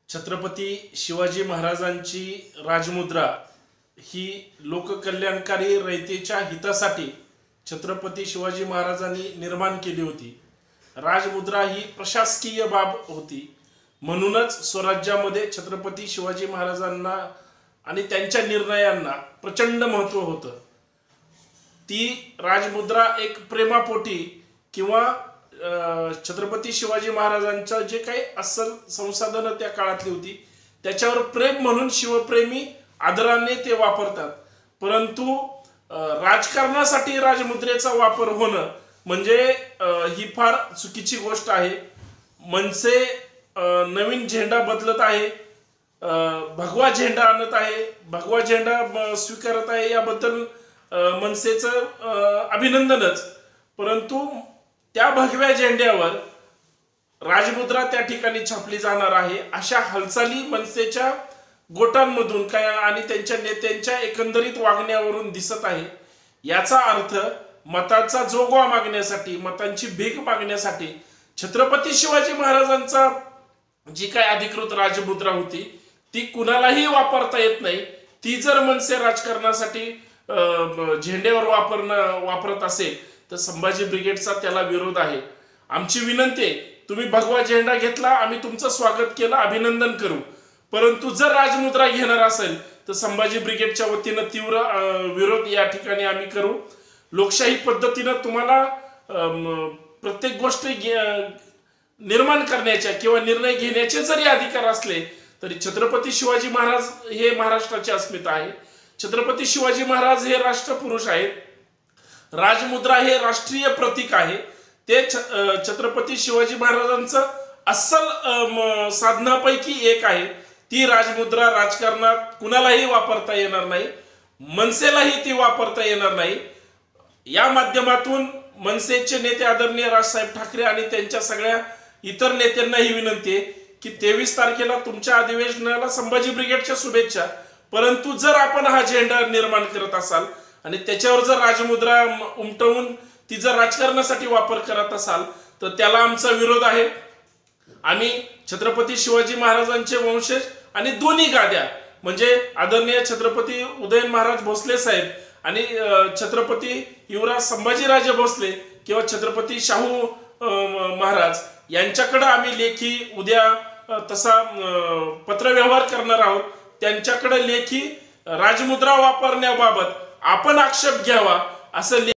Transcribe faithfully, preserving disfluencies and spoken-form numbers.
छत्रपती शिवाजी महाराजांची राजमुद्रा ही लोककल्याणकारी रयतेच्या हितासाठी छत्रपती शिवाजी महाराजांनी निर्माण केली होती। राजमुद्रा ही प्रशासकीय बाब होती, म्हणूनच स्वराज्यामध्ये छत्रपती शिवाजी महाराजांना आणि त्यांच्या निर्णयांना प्रचंड महत्त्व होतं। ती राजमुद्रा एक प्रेमापोटी किंवा छत्रपती शिवाजी महाराजांचं जे काही अस्सल संसाधनं त्या काळातली होती त्याच्यावर प्रेम म्हणून शिवप्रेमी आदराने ते वापरतात। परंतु राजकारणासाठी राजमुद्रेचा वापर होणं म्हणजे ही फार चुकीची गोष्ट आहे। मनसे नवीन झेंडा बदलत आहे, भगवा झेंडा आणत आहे, भगवा झेंडा स्वीकारत आहे, याबद्दल मनसेचं अभिनंदनच। परंतु त्या भगव्या झेंड्यावर राजमुद्रा त्या ठिकाणी छापली जाणार आहे अशा हालचाली मनसेच्या गोटांमधून काय आणि त्यांच्या नेत्यांच्या एकंदरीत वागण्यावरून दिसत आहे। याचा अर्थ मताचा जोगवा मागण्यासाठी, मतांची भीक मागण्यासाठी छत्रपती शिवाजी महाराजांचा जी काय अधिकृत राजमुद्रा होती ती कुणालाही वापरता येत नाही। ती जर मनसे राजकारणासाठी झेंड्यावर वापरणं वापरत असेल तर संभाजी ब्रिगेडचा त्याला विरोध आहे। आमची विनंती आहे, तुम्ही भगवा झेंडा घेतला, आम्ही तुमचं स्वागत केलं, अभिनंदन करू। परंतु जर राजमुद्रा घेणार असेल तर संभाजी ब्रिगेडच्या वतीनं तीव्र विरोध या ठिकाणी आम्ही करू। लोकशाही पद्धतीनं तुम्हाला प्रत्येक गोष्ट निर्माण करण्याच्या किंवा निर्णय घेण्याचे जरी अधिकार असले तरी छत्रपती शिवाजी महाराज हे महाराष्ट्राची अस्मिता आहे। छत्रपती शिवाजी महाराज हे राष्ट्रपुरुष आहेत। राजमुद्रा हे राष्ट्रीय प्रतीक आहे। ते छत्रपती शिवाजी महाराजांचं अस्सल साधनापैकी एक आहे। ती राजमुद्रा राजकारणात कुणालाही वापरता येणार नाही, मनसेलाही ती वापरता येणार नाही। या माध्यमातून मनसेचे नेते आदरणीय राजसाहेब ठाकरे आणि त्यांच्या सगळ्या इतर नेत्यांना ही विनंती आहे की तेवीस तारखेला तुमच्या अधिवेशनाला संभाजी ब्रिगेडच्या शुभेच्छा। परंतु जर आपण हा झेंडा निर्माण करत असाल आणि त्याच्यावर जर राजमुद्रा उमटवून ती जर राजकारणासाठी वापर करत असाल तर त्याला आमचा विरोध आहे। आम्ही छत्रपती शिवाजी महाराजांचे वंशज आणि दोन्ही गाद्या म्हणजे आदरणीय छत्रपती उदयन महाराज भोसले साहेब आणि छत्रपती युवराज संभाजीराजे भोसले किंवा छत्रपती शाहू महाराज यांच्याकडे आम्ही लेखी उद्या तसा पत्रव्यवहार करणार आहोत। त्यांच्याकडे लेखी राजमुद्रा वापरण्याबाबत आपण आक्षेप घ्यावा असं